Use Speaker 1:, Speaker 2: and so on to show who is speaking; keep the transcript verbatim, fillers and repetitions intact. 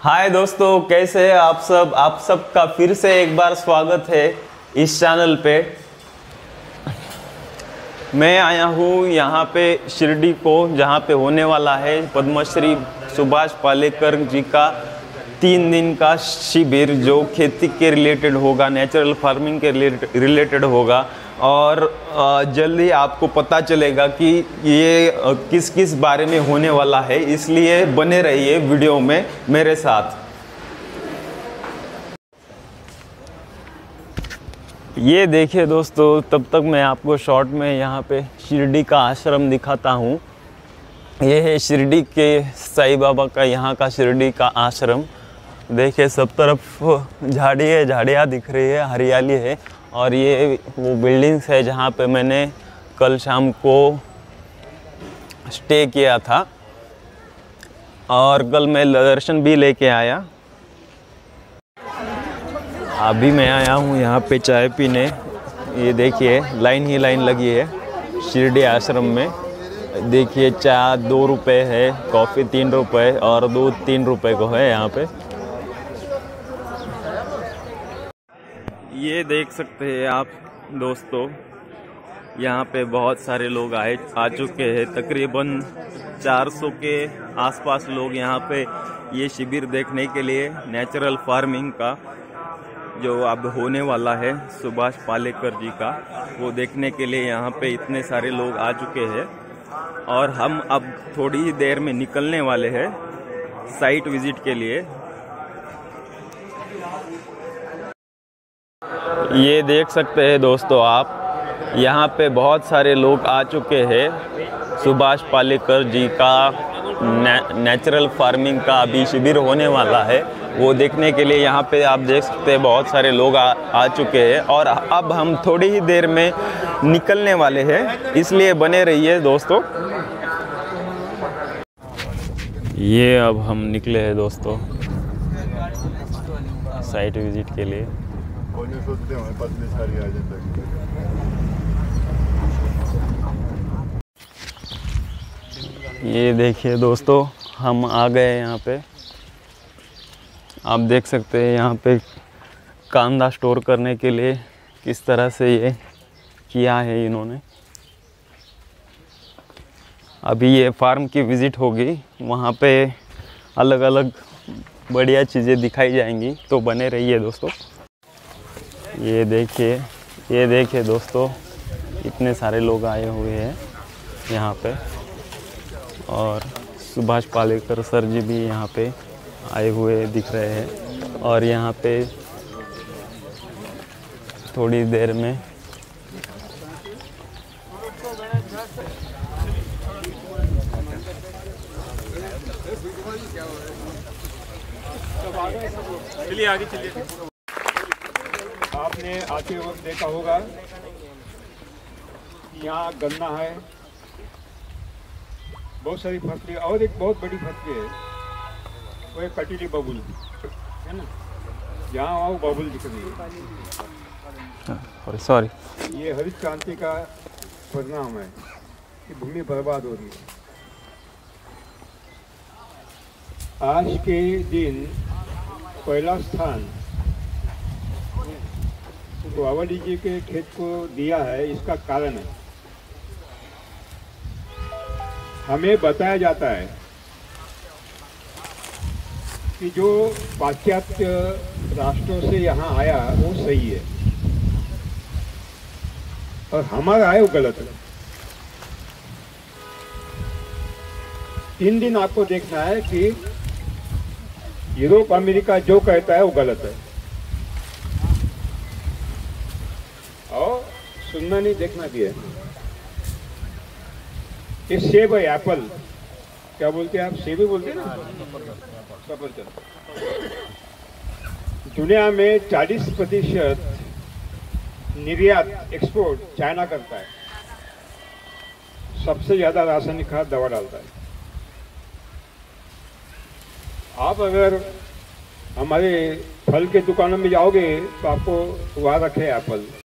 Speaker 1: हाय दोस्तों, कैसे हैं आप सब। आप सबका फिर से एक बार स्वागत है इस चैनल पे। मैं आया हूँ यहाँ पे शिरडी को, जहाँ पे होने वाला है पद्मश्री सुभाष पालेकर जी का तीन दिन का शिविर, जो खेती के रिलेटेड होगा, नेचुरल फार्मिंग के रिलेटेड होगा। और जल्द ही आपको पता चलेगा कि ये किस किस बारे में होने वाला है, इसलिए बने रहिए वीडियो में मेरे साथ। ये देखिए दोस्तों, तब तक मैं आपको शॉर्ट में यहाँ पे शिरडी का आश्रम दिखाता हूँ। ये है शिरडी के साईं बाबा का, यहाँ का शिरडी का आश्रम। देखिए सब तरफ झाड़ी है, झाड़ियाँ दिख रही है, हरियाली है। और ये वो बिल्डिंग्स है जहाँ पे मैंने कल शाम को स्टे किया था, और कल मैं दर्शन भी लेके आया। अभी मैं आया हूँ यहाँ पे चाय पीने। ये देखिए लाइन ही लाइन लगी है शिरडी आश्रम में। देखिए चाय दो रुपये है, कॉफ़ी तीन रुपये और दूध तीन रुपये को है यहाँ पे। ये देख सकते हैं आप दोस्तों, यहाँ पे बहुत सारे लोग आए आ चुके हैं। तकरीबन चार सौ के आसपास लोग यहाँ पे ये शिविर देखने के लिए, नेचुरल फार्मिंग का जो अब होने वाला है सुभाष पालेकर जी का, वो देखने के लिए यहाँ पे इतने सारे लोग आ चुके हैं। और हम अब थोड़ी ही देर में निकलने वाले हैं साइट विजिट के लिए। ये देख सकते हैं दोस्तों आप, यहाँ पे बहुत सारे लोग आ चुके हैं। सुभाष पालेकर जी का ने, नेचुरल फार्मिंग का अभी शिविर होने वाला है, वो देखने के लिए यहाँ पे आप देख सकते हैं बहुत सारे लोग आ, आ चुके हैं। और अब हम थोड़ी ही देर में निकलने वाले हैं, इसलिए बने रहिए दोस्तों। ये अब हम निकले हैं दोस्तों साइट विजिट के लिए। ये देखिए दोस्तों, हम आ गए यहाँ पे। आप देख सकते हैं यहाँ पे कांदा स्टोर करने के लिए किस तरह से ये किया है इन्होंने। अभी ये फार्म की विज़िट होगी, वहाँ पे अलग अलग बढ़िया चीज़ें दिखाई जाएंगी, तो बने रहिए दोस्तों। ये देखिए ये देखिए दोस्तों, इतने सारे लोग आए हुए हैं यहाँ पे। और सुभाष पालेकर सर जी भी यहाँ पे आए हुए दिख रहे हैं। और यहाँ पे थोड़ी देर में
Speaker 2: चलिए आगे चलिए। आपने आते वक्त देखा होगा यहाँ गन्ना है, बहुत सारी फसलें, और एक बहुत बड़ी फसलें है वो एक कटीली बबुल है ना, यहाँ वहाँ बबुल दिख रही है।
Speaker 1: सॉरी,
Speaker 2: ये हरित क्रांति का परिणाम है कि भूमि बर्बाद हो रही है। आज के दिन पहला स्थान बावली जी के खेत को दिया है, इसका कारण है, हमें बताया जाता है कि जो पाश्चात्य राष्ट्रों से यहाँ आया वो सही है और हमारा आया वो गलत है। तीन दिन आपको देखना है कि यूरोप अमेरिका जो कहता है वो गलत है, और सुनना नहीं, देखना भी है। ये सेब है, एप्पल क्या बोलते हैं आप, सेब ही बोलते हैं ना, सफरचंद। दुनिया में चालीस प्रतिशत निर्यात एक्सपोर्ट चाइना करता है, सबसे ज्यादा रासायनिक खाद दवा डालता है। आप अगर हमारे फल के दुकानों में जाओगे तो आपको वहाँ रखे एप्पल,